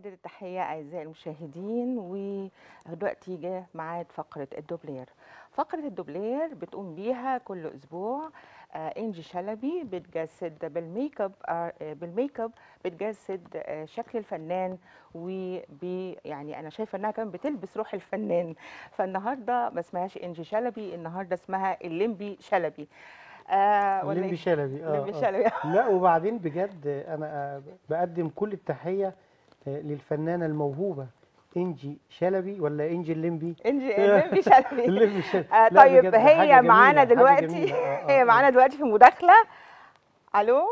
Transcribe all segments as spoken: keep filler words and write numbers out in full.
أجدد التحية أعزائي المشاهدين، ودلوقتي جه ميعاد فقرة الدوبلير. فقرة الدوبلير بتقوم بيها كل أسبوع آه، إنجي شلبي بتجسد بالميك اب آه، بالميك اب بتجسد آه، شكل الفنان، وبي يعني أنا شايفة إنها كمان بتلبس روح الفنان. فالنهارده ما اسمهاش إنجي شلبي، النهارده اسمها الليمبي شلبي. آه ولا الليمبي إيه؟ شلبي اه الليمبي اه شلبي. لا وبعدين بجد انا آه، بقدم كل التحيه آه، للفنانه الموهوبه انجي شلبي ولا انجي الليمبي. انجي الليمبي شلبي. الليمبي شلبي. آه لا طيب بجد حاجه هي معانا جميله حاجه دلوقتي جميله اه هي اه اه معانا دلوقتي في مداخلة. الو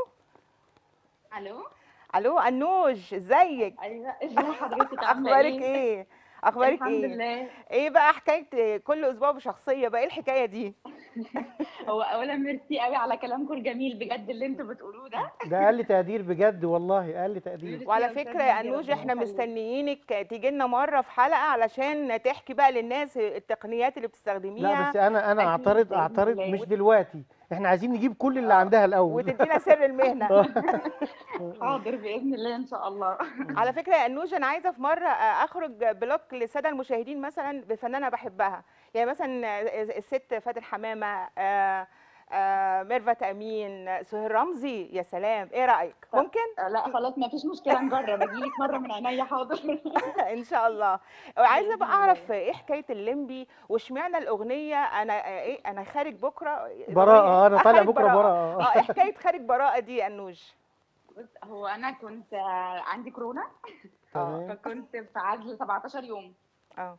الو. الو انوش، ازيك؟ ايوه، ازي حضرتك؟ عامله اخبارك ايه؟ ايه؟ اخبارك الحمد ايه؟ لله. ايه بقى حكاية كل اسبوع بشخصية بقى؟ ايه الحكاية دي؟ هو اولا ميرسي قوي على كلامكم الجميل بجد اللي انتوا بتقولوه ده. ده اقل تقدير بجد والله اقل تقدير. ميرسي وعلى يا استاذ فكرة يا ناجي، انوش ربنا احنا يخليك. مستنيينك تيجي لنا مرة في حلقة علشان تحكي بقى للناس التقنيات اللي لا بتستخدميها بس انا انا اكيد اعترض باذن اعترض الله. مش دلوقتي، احنا عايزين نجيب كل اللي اه، عندها الاول. وتدينا سر المهنة. حاضر باذن الله ان شاء الله. على فكره يا انوش انا عايزه في مره آه، اخرج بلوك للساده المشاهدين مثلا بفنانه بحبها، يعني مثلا آه، الست فاتن حمامه، آه، آه، ميرفت امين، سهير رمزي، يا سلام، ايه رايك؟ طب ممكن؟ آه، لا خلاص ما فيش مشكله، نجرب اجيلك مره من عينيا. حاضر. ان شاء الله. وعايزه باذن بقى اعرف الله. ايه حكايه الليمبي واشمعنى الاغنيه انا آه، ايه انا خارج بكره الاغنيه براءه انا آه، طالع خارج بكره براءه. براءه. اه، إيه حكايه خارج براءه دي يا انوش؟ بص، هو انا كنت آه، عندي كورونا، اه تمام. فكنت في عزل سبعتاشر يوم، اه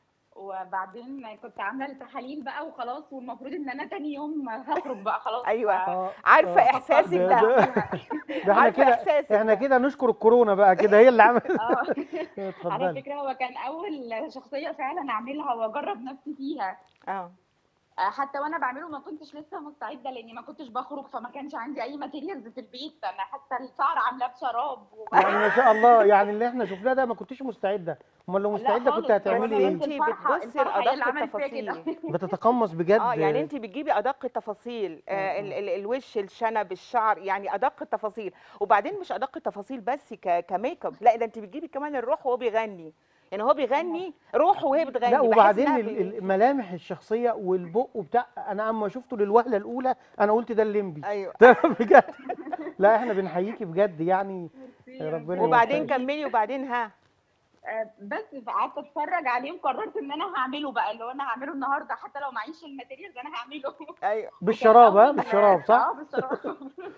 وبعدين كنت عامله التحاليل بقى وخلاص، والمفروض ان انا تاني يوم هخرج بقى خلاص. ايوه، اه عارفه اه احساسك ففكرت ده ده. ده اعملها. ده احنا عارفه كده احساسك احنا ده. كده نشكر الكورونا بقى كده هي اللي عملت. اه. على اتفضلي. فكره هو كان اول شخصيه فعلا اعملها واجرب نفسي فيها. اه آه، حتى وانا بعمله ما كنتش لسه مستعده، لاني ما كنتش بخرج، فما كانش عندي اي ماتيريالز في البيت. انا حتى الشعر عاملاه بشراب يعني وبعدين ما شاء الله، يعني اللي احنا شفناه ده ما كنتش مستعده، امال لو لا مستعده كنت خالص، هو هتعملي بس انا ايه؟ بس انت الفرحه بتبصي الفرحه هي اللي لادق عملت فيا كده. التفاصيل. بتتقمص اه يعني بجد. انت بتجيبي ادق التفاصيل، اه آه ال اه ال الوش، الشنب، الشعر، يعني ادق التفاصيل. وبعدين مش ادق التفاصيل بس ك كميك اب، لا ده انت بتجيبي كمان الروح وهو بيغني، يعني هو انا بيغني روحه وهي اكيد. لا بتغني، بحس وبعدين انها ال- بي... ال- ملامح الشخصيه والبق وبتاع، انا اما شفته للوهله الاولى انا قلت ده الليمبي. ايوه. ده بجد. لا احنا بنحييكي بجد يعني. ميرسي، ربنا ربنا وبعدين يوفقك. يخليك. كملي، وبعدين ها. آه، بس قعدت اتفرج عليه وقررت ان انا هعمله بقى، اللي هو انا هعمله النهارده حتى لو معيش الماتيريالز انا هعمله. ايوه. وكان بالشراب ها اول بالشراب صح؟ اه بالصراحه.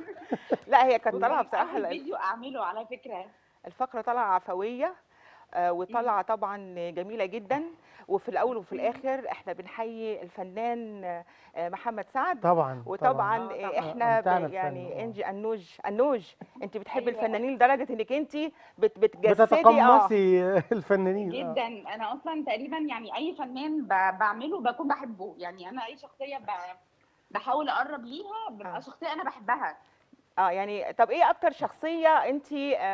لا هي كانت طالعه وكان بصراحه اول الف- فيديو اعمله على فكره. الفقره طالعه عفويه، آه، مم. وطالعه طبعا جميله جدا. وفي الاول وفي ميرسي. الاخر احنا بنحيي الفنان آه، محمد سعد. طبعا طبعا. وطبعا اه آه، طبعا. آه، احنا ب- امتعنا بفنه يعني اه. انجي انوج انوج انت بتحبي ايوه الفنانين لدرجه انك انت بت بتجسدي اه بتتقمصي الفنانين اه. جدا. انا اصلا تقريبا يعني اي فنان ب- بعمله بكون بحبه، يعني انا اي شخصيه ب- بحاول اقرب ليها ببقى اه شخصيه انا بحبها. اه يعني طب ايه اكتر شخصيه انت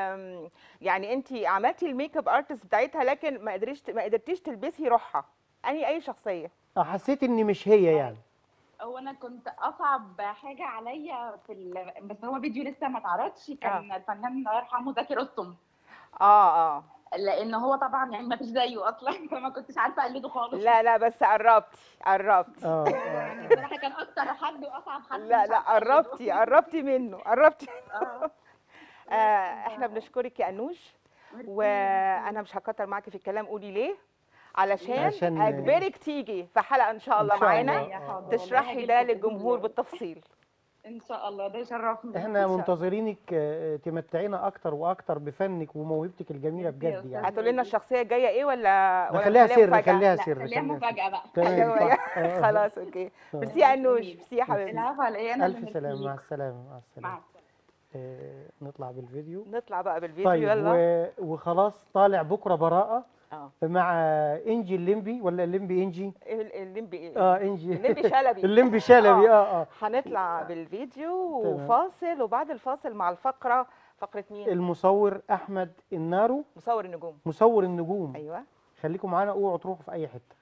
يعني انت عملتي الميك اب ارتست بتاعتها لكن ما قدرتيش ما قدرتيش تلبسي روحها؟ اني اي شخصيه؟ اه حسيت ان مش هي يعني. هو انا كنت اصعب حاجه عليا في ال... بس هو فيديو لسه ما اتعرضش، اه كان الفنان الله يرحمه زكي رستم، اه اه لان هو طبعا يعني ما فيش زيه اصلا. فما كنتش عارفه اقلده خالص. لا لا بس قربتي قربتي. اه يعني اه بصراحه كان اكتر حد واصعب حد لا مش لا عارفه اقلده. قربتي قربتي منه قربتي. اه. آه بس احنا ف- بنشكرك يا انوش، ميرسي وانا ميرسي. مش هكتر معاكي في الكلام، قولي ليه علشان ليه؟ عشان اجبرك تيجي في حلقه ان شاء ان الله شاء معانا الله عينيا اه حاضر، اه والله تشرحي ده هجيلكم باذن للجمهور الله. بالتفصيل. ان شاء الله، ده يشرفني. احنا ان شاء الله. منتظرينك آه، تمتعينا اكتر واكتر بفنك وموهبتك الجميله ميرسي يا بجد استاذ يعني. هتقولي لنا ناجي. الشخصيه الجايه ايه ولا ده ولا خليها نخليها سر مفاجاه؟ خليها لا سر خليها خليها سر. مفاجاه بقى. تمام خليها صح مفاجاه. اه. خلاص اوكي. آه. ميرسي يا انوش، جميل. ميرسي يا ميرسي. حبيبتي. العفو على ايه، انا اللي الف ميرسي سلامه مع ليك. السلامه مع السلامه. مع السلامه. آه نطلع بالفيديو. نطلع بقى بالفيديو طيب يلا. و... وخلاص طالع بكره براءه اه مع انجي الليمبي ولا الليمبي انجي؟ ال- الليمبي ايه؟ اه انجي. الليمبي شلبي. الليمبي شلبي اه اه اه. هنطلع بالفيديو تمام. وفاصل، وبعد الفاصل مع الفقره، فقره مين؟ المصور احمد النارو، مصور النجوم. مصور النجوم. ايوه. خليكم معانا، اوعوا تروحوا في اي حته.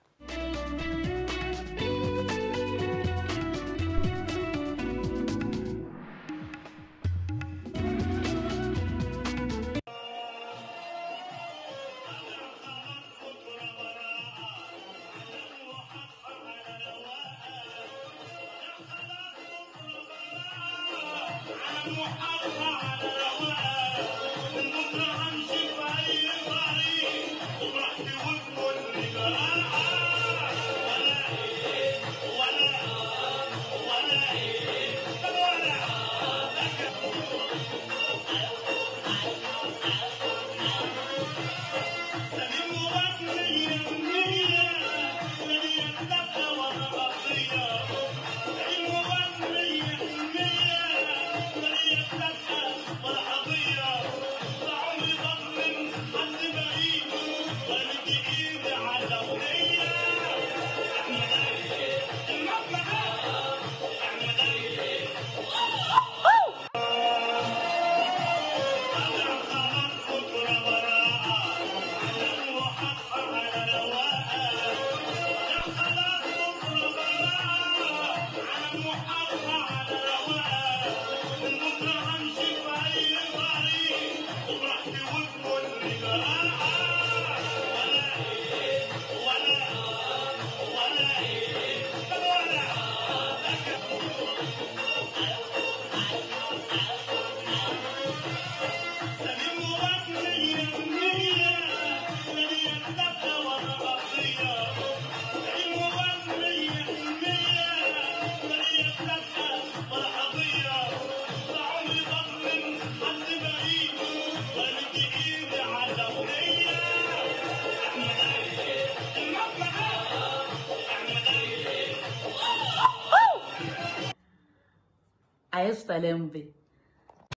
A esta Lembe.